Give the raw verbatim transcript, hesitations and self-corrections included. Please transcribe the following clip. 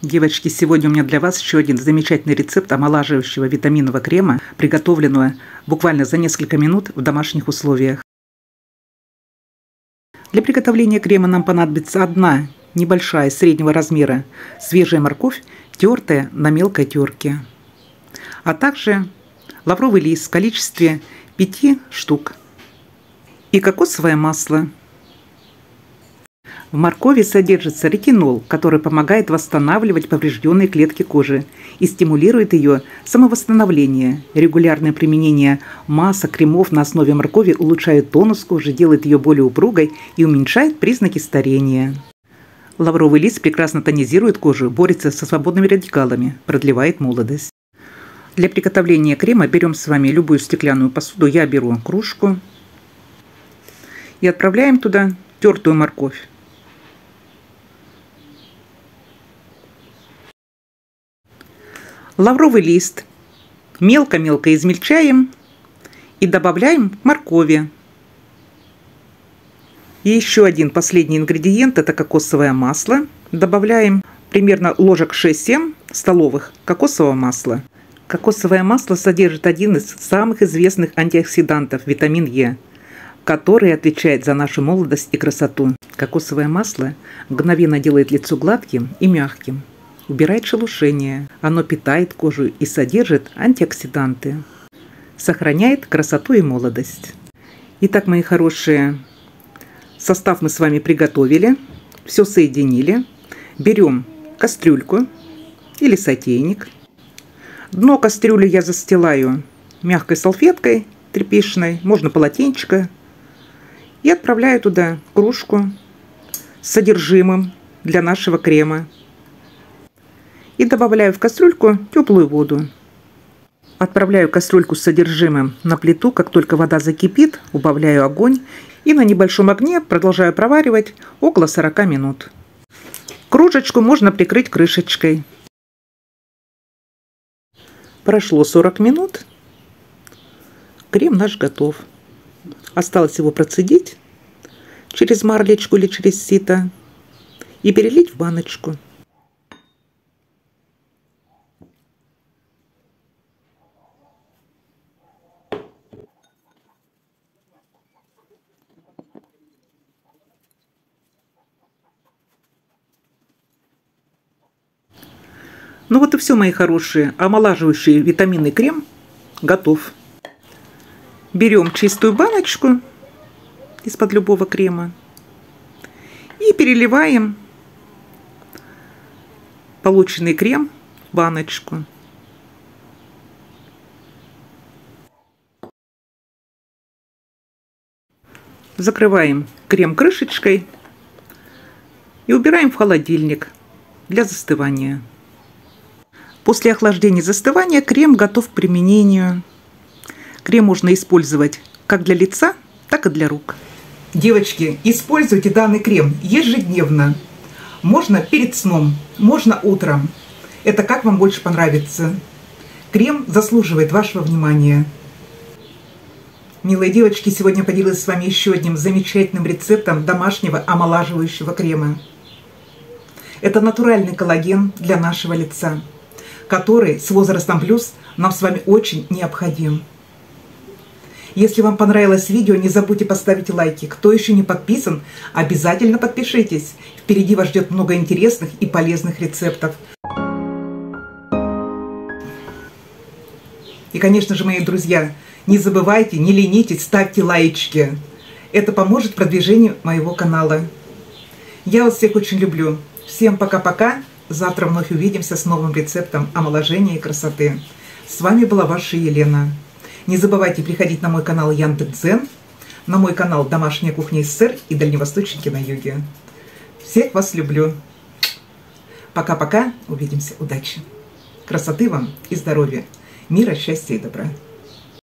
Девочки, сегодня у меня для вас еще один замечательный рецепт омолаживающего витаминного крема, приготовленного буквально за несколько минут в домашних условиях. Для приготовления крема нам понадобится одна небольшая среднего размера свежая морковь, тертая на мелкой терке, а также лавровый лист в количестве пяти штук и кокосовое масло. В моркови содержится ретинол, который помогает восстанавливать поврежденные клетки кожи и стимулирует ее самовосстановление. Регулярное применение масок, кремов на основе моркови улучшает тонус кожи, делает ее более упругой и уменьшает признаки старения. Лавровый лист прекрасно тонизирует кожу, борется со свободными радикалами, продлевает молодость. Для приготовления крема берем с вами любую стеклянную посуду, я беру кружку, и отправляем туда тертую морковь. Лавровый лист мелко-мелко измельчаем и добавляем к моркови. И еще один последний ингредиент – это кокосовое масло. Добавляем примерно ложек шесть-семь столовых кокосового масла. Кокосовое масло содержит один из самых известных антиоксидантов – витамин Е, который отвечает за нашу молодость и красоту. Кокосовое масло мгновенно делает лицо гладким и мягким. Убирает шелушение, оно питает кожу и содержит антиоксиданты. Сохраняет красоту и молодость. Итак, мои хорошие, состав мы с вами приготовили. Все соединили. Берем кастрюльку или сотейник. Дно кастрюли я застилаю мягкой салфеткой тряпичной, можно полотенчика. И отправляю туда кружку с содержимым для нашего крема. И добавляю в кастрюльку теплую воду. Отправляю кастрюльку с содержимым на плиту. Как только вода закипит, убавляю огонь и на небольшом огне продолжаю проваривать около сорока минут. Кружечку можно прикрыть крышечкой. Прошло сорок минут. Крем наш готов. Осталось его процедить через марлечку или через сито и перелить в баночку. Ну вот и все, мои хорошие. Омолаживающий витаминный крем готов. Берем чистую баночку из-под любого крема и переливаем полученный крем в баночку. Закрываем крем крышечкой и убираем в холодильник для застывания. После охлаждения и застывания крем готов к применению. Крем можно использовать как для лица, так и для рук. Девочки, используйте данный крем ежедневно. Можно перед сном, можно утром. Это как вам больше понравится. Крем заслуживает вашего внимания. Милые девочки, сегодня поделилась с вами еще одним замечательным рецептом домашнего омолаживающего крема. Это натуральный коллаген для нашего лица, который с возрастом плюс нам с вами очень необходим. Если вам понравилось видео, не забудьте поставить лайки. Кто еще не подписан, обязательно подпишитесь. Впереди вас ждет много интересных и полезных рецептов. И, конечно же, мои друзья, не забывайте, не ленитесь, ставьте лайки. Это поможет продвижению моего канала. Я вас всех очень люблю. Всем пока-пока. Завтра вновь увидимся с новым рецептом омоложения и красоты. С вами была ваша Елена. Не забывайте приходить на мой канал Яндекс.Дзен, на мой канал Домашняя кухня СССР и Дальневосточники на юге. Всех вас люблю. Пока-пока. Увидимся. Удачи. Красоты вам и здоровья. Мира, счастья и добра.